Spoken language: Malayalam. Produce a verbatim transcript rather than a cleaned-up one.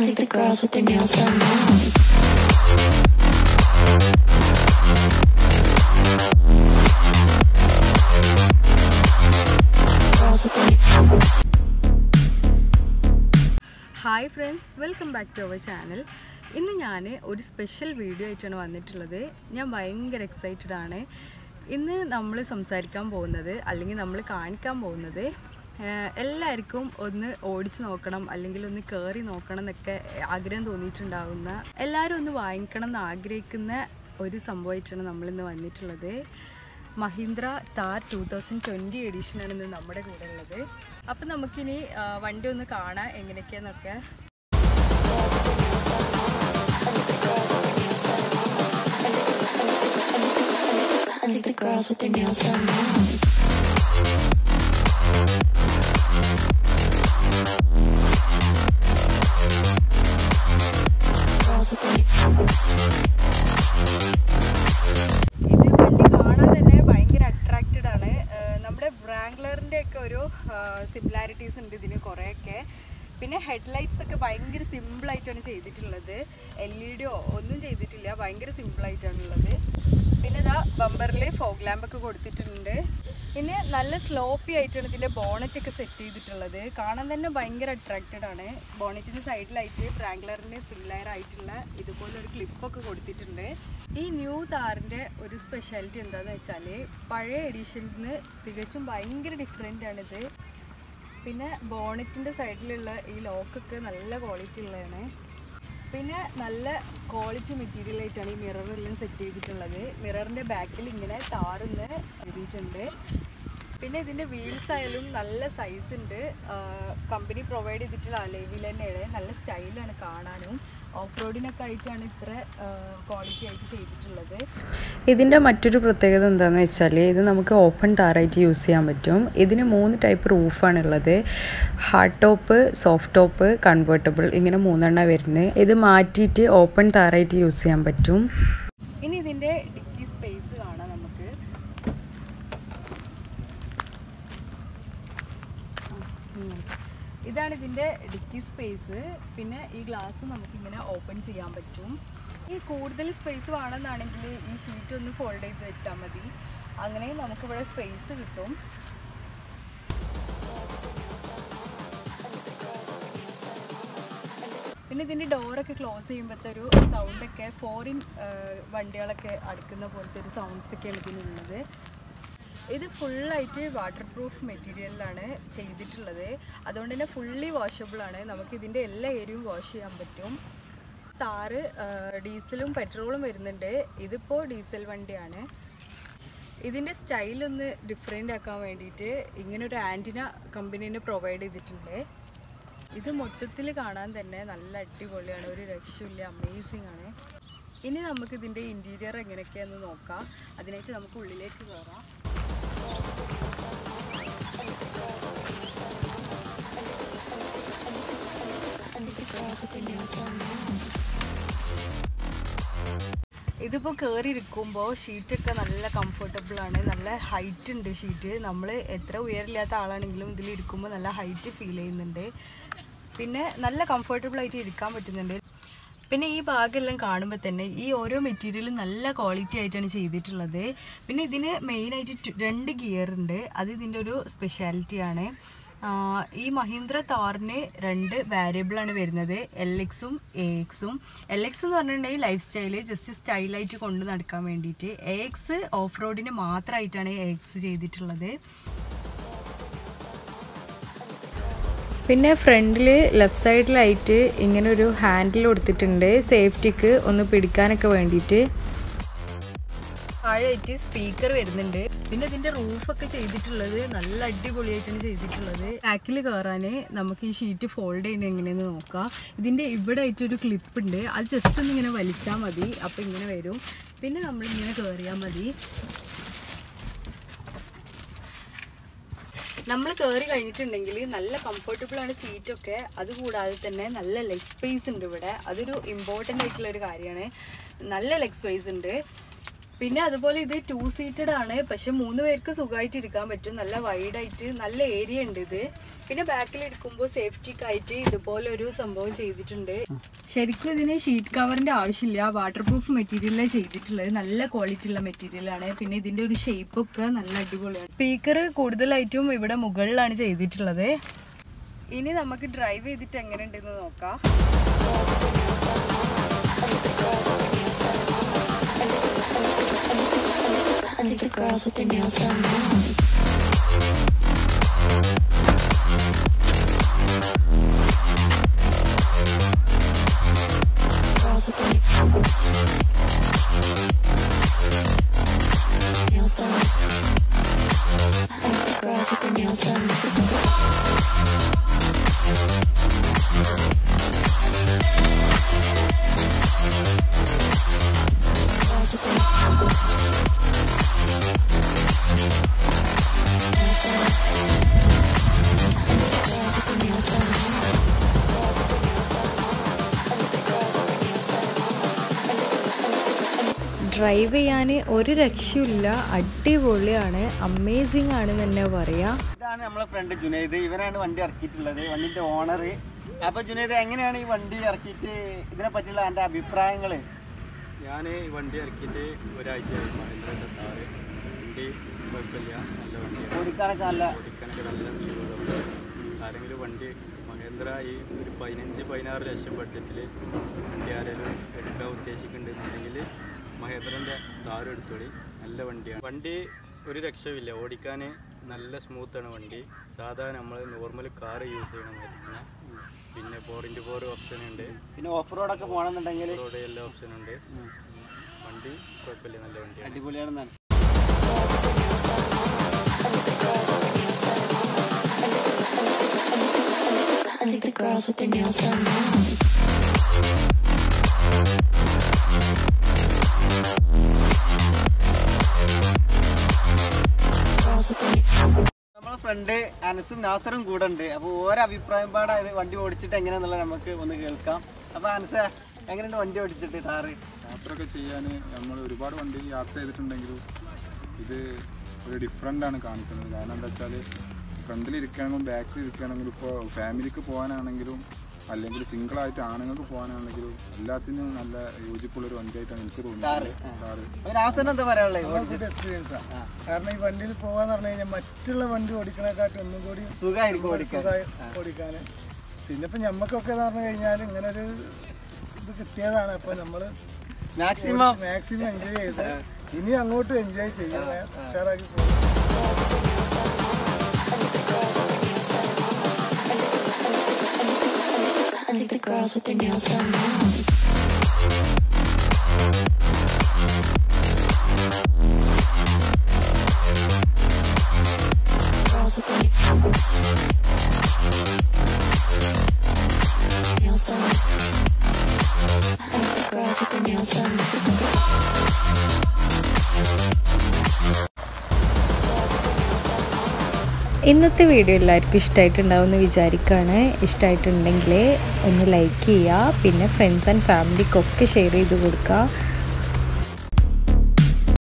think the girls with their nails done now. Hi friends, welcome back to our channel. ഇന്ന് ഞാൻ ഒരു സ്പെഷ്യൽ വീഡിയോ ആയിട്ടാണ് വന്നിട്ടുള്ളത്. ഞാൻ ഭയങ്കര എക്സൈറ്റഡ് ആണ്. ഇന്ന് നമ്മൾ സംസാരിക്കാൻ പോകുന്നത് അല്ലെങ്കിൽ നമ്മൾ കാണിക്കാൻ പോകുന്നത് എല്ലാവർക്കും ഒന്ന് ഓടിച്ച് നോക്കണം അല്ലെങ്കിൽ ഒന്ന് കയറി നോക്കണം എന്നൊക്കെ ആഗ്രഹം തോന്നിയിട്ടുണ്ടാകുന്ന എല്ലാവരും ഒന്ന് വാങ്ങിക്കണം എന്ന് ആഗ്രഹിക്കുന്ന ഒരു സംഭവമായിട്ടാണ് നമ്മളിന്ന് വന്നിട്ടുള്ളത്. Mahindra Thar twenty twenty എഡിഷനാണ് ഇന്ന് നമ്മുടെ കൂടെ ഉള്ളത്. അപ്പം നമുക്കിനി വണ്ടി ഒന്ന് കാണാം എങ്ങനെയൊക്കെയാന്നൊക്കെ. I think the girls with their nails done now. Girls with their ഇത് വണ്ടി കാണാൻ തന്നെ ഭയങ്കര അട്രാക്റ്റഡ് ആണ്. നമ്മുടെ ബ്രാംഗ്ലറിൻ്റെ ഒക്കെ ഒരു സിമിലാരിറ്റീസ് ഉണ്ട് ഇതിന് കുറേയൊക്കെ. പിന്നെ ഹെഡ്ലൈറ്റ്സ് ഒക്കെ ഭയങ്കര സിമ്പിളായിട്ടാണ് ചെയ്തിട്ടുള്ളത്. എൽ ഇ ഡിയോ ഒന്നും ചെയ്തിട്ടില്ല, ഭയങ്കര സിമ്പിളായിട്ടാണുള്ളത്. പിന്നെ ഇതാ ബമ്പറിൽ ഫോഗ് ലാമ്പൊക്കെ കൊടുത്തിട്ടുണ്ട്. പിന്നെ നല്ല സ്ലോപ്പി ആയിട്ടാണ് ഇതിൻ്റെ ബോണറ്റൊക്കെ സെറ്റ് ചെയ്തിട്ടുള്ളത്. കാണാൻ തന്നെ ഭയങ്കര അട്രാക്റ്റഡ് ആണ്. ബോണറ്റിൻ്റെ സൈഡിലായിട്ട് ബ്രാംഗ്ലറിൻ്റെ സിമിലർ ആയിട്ടുള്ള ഇതുപോലൊരു ക്ലിപ്പൊക്കെ കൊടുത്തിട്ടുണ്ട്. ഈ ന്യൂ താറിൻ്റെ ഒരു സ്പെഷ്യാലിറ്റി എന്താണെന്ന് വെച്ചാൽ പഴയ എഡിഷനിൽ നിന്ന് തികച്ചും ഭയങ്കര ഡിഫറെൻ്റ് ആണിത്. പിന്നെ ബോണറ്റിൻ്റെ സൈഡിലുള്ള ഈ ലോക്കൊക്കെ നല്ല ക്വാളിറ്റി ഉള്ളതാണ്. പിന്നെ നല്ല ക്വാളിറ്റി മെറ്റീരിയൽ ആയിട്ടാണ് ഈ മിററെല്ലാം സെറ്റ് ചെയ്തിട്ടുള്ളത്. മിററിൻ്റെ ബാക്കിൽ ഇങ്ങനെ താറെന്ന് എഴുതിയിട്ടുണ്ട്. പിന്നെ ഇതിൻ്റെ വീൽസ് ആയാലും നല്ല സൈസ് ഉണ്ട്. കമ്പനി പ്രൊവൈഡ് ചെയ്തിട്ടുള്ള അലൈവിൽ തന്നെയാണ്. നല്ല സ്റ്റൈലാണ് കാണാനും. ഓഫ് റോഡിനൊക്കെ ആയിട്ടാണ് ഇത്ര ക്വാളിറ്റി ആയിട്ട് ചെയ്തിട്ടുള്ളത്. ഇതിൻ്റെ മറ്റൊരു പ്രത്യേകത എന്താണെന്ന് വെച്ചാൽ ഇത് നമുക്ക് ഓപ്പൺ താറായിട്ട് യൂസ് ചെയ്യാൻ പറ്റും. ഇതിന് മൂന്ന് ടൈപ്പ് റൂഫാണുള്ളത്. Hard top, soft top, convertible, ഇങ്ങനെ മൂന്നെണ്ണം വരുന്നത്. ഇത് മാറ്റിയിട്ട് ഓപ്പൺ താറായിട്ട് യൂസ് ചെയ്യാൻ പറ്റും. ഇനി ഇതിൻ്റെ ഡിക്കി സ്പേസ് കാണാം നമുക്ക്. ഇതാണ് ഇതിൻ്റെ ഡിക്കി സ്പേസ്. പിന്നെ ഈ ഗ്ലാസ് നമുക്കിങ്ങനെ ഓപ്പൺ ചെയ്യാൻ പറ്റും. ഈ കൂടുതൽ സ്പേസ് വേണമെന്നാണെങ്കിൽ ഈ ഷീറ്റ് ഒന്ന് ഫോൾഡ് ചെയ്ത് വെച്ചാൽ മതി. അങ്ങനെ നമുക്കിവിടെ സ്പേസ് കിട്ടും. പിന്നെ ഇതിൻ്റെ ഡോറൊക്കെ ക്ലോസ് ചെയ്യുമ്പോഴത്തെ ഒരു സൗണ്ടൊക്കെ ഫോറിൻ വണ്ടികളൊക്കെ അടുക്കുന്ന പോലത്തെ ഒരു സൗണ്ട്സൊക്കെയാണ് ഇതിനുള്ളത്. ഇത് ഫുള്ളായിട്ട് വാട്ടർ പ്രൂഫ് മെറ്റീരിയലിലാണ് ചെയ്തിട്ടുള്ളത്. അതുകൊണ്ട് തന്നെ ഫുള്ളി വാഷബിളാണ്. നമുക്ക് ഇതിൻ്റെ എല്ലാ ഏരിയയും വാഷ് ചെയ്യാൻ പറ്റും. താറ് ഡീസലും പെട്രോളും വരുന്നുണ്ട്. ഇതിപ്പോൾ ഡീസൽ വണ്ടിയാണ്. ഇതിൻ്റെ സ്റ്റൈലൊന്ന് ഡിഫറെൻ്റ് ആക്കാൻ വേണ്ടിയിട്ട് ഇങ്ങനൊരു ആൻറ്റിന കമ്പനീനെ പ്രൊവൈഡ് ചെയ്തിട്ടുണ്ട്. ഇത് മൊത്തത്തിൽ കാണാൻ തന്നെ നല്ല അടിപൊളിയാണ്, ഒരു രക്ഷയില്ല, അമേസിങ് ആണ്. ഇനി നമുക്ക് ഇതിൻ്റെ ഇൻറ്റീരിയർ എങ്ങനെയൊക്കെയാണെന്ന് നോക്കാം. അതിനായിട്ട് നമുക്ക് ഉള്ളിലേക്ക് കയറാം. ഇതിപ്പോൾ കയറിയിരിക്കുമ്പോൾ ഷീറ്റൊക്കെ നല്ല കംഫർട്ടബിളാണ്. നല്ല ഹൈറ്റ് ഉണ്ട് ഷീറ്റ്. നമ്മൾ എത്ര ഉയരമില്ലാത്ത ആളാണെങ്കിലും ഇതിലിരിക്കുമ്പോൾ നല്ല ഹൈറ്റ് ഫീൽ ചെയ്യുന്നുണ്ട്. പിന്നെ നല്ല കംഫർട്ടബിളായിട്ട് ഇരിക്കാൻ പറ്റുന്നുണ്ട്. പിന്നെ ഈ ഭാഗമെല്ലാം കാണുമ്പോൾ തന്നെ ഈ ഓരോ മെറ്റീരിയലും നല്ല ക്വാളിറ്റി ആയിട്ടാണ് ചെയ്തിട്ടുള്ളത്. പിന്നെ ഇതിന് മെയിനായിട്ട് രണ്ട് ഗിയർ ഉണ്ട്. അത് ഇതിൻ്റെ ഒരു സ്പെഷ്യാലിറ്റിയാണ്. ഈ മഹീന്ദ്ര താറിന് രണ്ട് വേരിയബിളാണ് വരുന്നത്, എൽ എക്സും എ എക്സും. എൽ എക്സ് എന്ന് പറഞ്ഞിട്ടുണ്ടെങ്കിൽ ലൈഫ് സ്റ്റൈല് ജസ്റ്റ് സ്റ്റൈലായിട്ട് കൊണ്ട് നടക്കാൻ വേണ്ടിയിട്ട്. എ എക്സ് ഓഫ് റോഡിന് മാത്രമായിട്ടാണ് എ എക്സ് ചെയ്തിട്ടുള്ളത്. പിന്നെ ഫ്രണ്ടിൽ ലെഫ്റ്റ് സൈഡിലായിട്ട് ഇങ്ങനെ ഒരു ഹാൻഡിൽ കൊടുത്തിട്ടുണ്ട്, സേഫ്റ്റിക്ക് ഒന്ന് പിടിക്കാനൊക്കെ വേണ്ടിയിട്ട്. താഴെയായിട്ട് സ്പീക്കർ വരുന്നുണ്ട്. പിന്നെ ഇതിൻ്റെ റൂഫൊക്കെ ചെയ്തിട്ടുള്ളത് നല്ല അടിപൊളിയായിട്ടാണ് ചെയ്തിട്ടുള്ളത്. ബാക്കിൽ കയറാൻ നമുക്ക് ഈ ഷീറ്റ് ഫോൾഡ് ചെയ്യുന്നത് എങ്ങനെയെന്ന് നോക്കാം. ഇതിൻ്റെ ഇവിടെ ആയിട്ടൊരു ക്ലിപ്പുണ്ട്. അത് ജസ്റ്റ് ഒന്ന് ഇങ്ങനെ വലിച്ചാൽ മതി, അപ്പോൾ ഇങ്ങനെ വരും. പിന്നെ നമ്മളിങ്ങനെ കയറിയാൽ മതി. നമ്മൾ കയറി കഴിഞ്ഞിട്ടുണ്ടെങ്കിൽ നല്ല കംഫർട്ടബിളാണ് സീറ്റൊക്കെ. അതുകൂടാതെ തന്നെ നല്ല ലെഗ് സ്പേസ് ഉണ്ട് ഇവിടെ. അതൊരു ഇമ്പോർട്ടൻ്റ് ആയിട്ടുള്ളൊരു കാര്യമാണ്. നല്ല ലെഗ് സ്പേസ് ഉണ്ട്. പിന്നെ അതുപോലെ ഇത് ടു സീറ്റഡ് ആണ്, പക്ഷെ മൂന്ന് പേർക്ക് സുഖമായിട്ട് ഇരിക്കാൻ പറ്റും. നല്ല വൈഡായിട്ട് നല്ല ഏരിയ ഉണ്ട് ഇത്. പിന്നെ ബാക്കിൽ ഇരിക്കുമ്പോൾ സേഫ്റ്റിക്കായിട്ട് ഇതുപോലെ ഒരു സംഭവം ചെയ്തിട്ടുണ്ട്. ശരിക്കും ഇതിന് ഷീറ്റ് കവറിന്റെ ആവശ്യമില്ല, വാട്ടർ പ്രൂഫ് മെറ്റീരിയലാണ് ചെയ്തിട്ടുള്ളത്. നല്ല ക്വാളിറ്റി ഉള്ള മെറ്റീരിയലാണ്. പിന്നെ ഇതിന്റെ ഒരു ഷേപ്പൊക്കെ നല്ല അടിപൊളിയാണ്. സ്പീക്കർ കൂടുതലായിട്ടും ഇവിടെ മുകളിലാണ് ചെയ്തിട്ടുള്ളത്. ഇനി നമുക്ക് ഡ്രൈവ് ചെയ്തിട്ട് എങ്ങനെ ഉണ്ടെന്ന് നോക്കാം. I think the girls with their nails done now. Girls with their nails done. I think the girls with their nails done. Drive ചെയ്യാൻ ഒരു രക്ഷയില്ല, അടിപൊളിയാണ്, അമേസിംഗ് ആണ് തന്നെ പറയാം. ഇതാണ് നമ്മളെ ഫ്രണ്ട് ജുനൈദ്, ഇവനാണ് വണ്ടി ഇറക്കിയിട്ടുള്ളത്, വണ്ടിന്റെ ഓണർ. അപ്പൊ ജുനൈദ്, എങ്ങനെയാണ് ഈ വണ്ടി ഇറക്കിയിട്ട് ഇതിനെ പറ്റിയുള്ള എൻ്റെ അഭിപ്രായങ്ങൾ? ഞാൻ ഈ വണ്ടി ഇറക്കിയിട്ട് ഒരാഴ്ചയായി. മഹീന്ദ്രൻ്റെ താർ വണ്ടി കുഴപ്പമില്ല, നല്ല വണ്ടിയാണ്, ഓടിക്കാനൊക്കെ നല്ല ഓടിക്കാനൊക്കെ നല്ല സുഖമുണ്ട്. ആരെങ്കിലും വണ്ടി മഹീന്ദ്ര ഈ ഒരു പതിനഞ്ച് പതിനാറ് ലക്ഷം ബഡ്ജറ്റിൽ വണ്ടി ആരെങ്കിലും എടുക്കാൻ ഉദ്ദേശിക്കുന്നുണ്ടെന്നുണ്ടെങ്കിൽ മഹീന്ദ്രൻ്റെ താർ എടുത്തോളി, നല്ല വണ്ടിയാണ്. വണ്ടി ഒരു രക്ഷയില്ല, ഓടിക്കാൻ നല്ല സ്മൂത്താണ് വണ്ടി. സാധാരണ നമ്മൾ നോർമൽ കാർ യൂസ് ചെയ്യണം തന്നെ. പിന്നെ ഫോർ ഇൻറ്റു ഫോർ ഓപ്ഷൻ ഉണ്ട്, പിന്നെ ഓഫ് റോഡൊക്കെ പോകണമെന്നുണ്ടെങ്കിൽ റോഡ് എല്ലാ ഓപ്ഷൻ ഉണ്ട്. വണ്ടി കുഴപ്പമില്ല, നല്ല വണ്ടിയാണ്, അടിപൊളിയാണെന്നാണ്. I think the girls with their nails done now. നമ്മളെ ഫ്രണ്ട് അനസും നാസറും കൂടെ ഉണ്ട്. അപ്പോൾ ഓരോ അഭിപ്രായം പാടായത് വണ്ടി ഓടിച്ചിട്ട് എങ്ങനെയാണെന്നുള്ളത് നമുക്ക് ഒന്ന് കേൾക്കാം. അപ്പോൾ അനസ, എങ്ങനെയുണ്ട് വണ്ടി ഓടിച്ചിട്ട് താറ്? യാത്രയൊക്കെ ചെയ്യാൻ നമ്മൾ ഒരുപാട് വണ്ടി യാത്ര ചെയ്തിട്ടുണ്ടെങ്കിലും ഇത് ഒരു ഡിഫറെൻ്റ് ആണ് കാണിക്കുന്നത്. കാരണം എന്താ വെച്ചാൽ ഫ്രണ്ടിലിരിക്കുകയാണെങ്കിലും ബാക്കിൽ ഇരിക്കുകയാണെങ്കിലും ഇപ്പോൾ ഫാമിലിക്ക് പോകാനാണെങ്കിലും അല്ലെങ്കിൽ സിംഗിളായിട്ട് ആണുങ്ങൾക്ക് പോകാനാണെങ്കിലും എല്ലാത്തിനും നല്ല യോജിപ്പുള്ളൊരു വണ്ടിയായിട്ടാണ് എനിക്ക് തോന്നുന്നത്. ഗുഡ് എക്സ്പീരിയൻസാണ്. കാരണം ഈ വണ്ടിയിൽ പോകാന്ന് പറഞ്ഞു കഴിഞ്ഞാൽ മറ്റുള്ള വണ്ടി ഓടിക്കണേക്കാട്ടി ഒന്നും കൂടി സുഖമായിരിക്കും ഓടിക്കാൻ. പിന്നെ ഇപ്പം ഞമ്മക്കൊക്കെ പറഞ്ഞു കഴിഞ്ഞാൽ ഇങ്ങനെ ഒരു ഇത് കിട്ടിയതാണ്. അപ്പോൾ നമ്മൾ മാക്സിമം മാക്സിമം എൻജോയ് ചെയ്ത് ഇനി അങ്ങോട്ടും എൻജോയ് ചെയ്യാൻ ഉഷാറാക്കി പോകും. I think the girls with their nails done now. Girls with their nails done. I think the girls with their nails done. ഇന്നത്തെ വീഡിയോ എല്ലാവർക്കും ഇഷ്ടമായിട്ടുണ്ടാവുമെന്ന് വിചാരിക്കുകയാണ്. ഇഷ്ടമായിട്ടുണ്ടെങ്കിൽ ഒന്ന് ലൈക്ക് ചെയ്യുക, പിന്നെ ഫ്രണ്ട്സ് ആൻഡ് ഫാമിലിക്കൊക്കെ ഷെയർ ചെയ്ത് കൊടുക്കുക.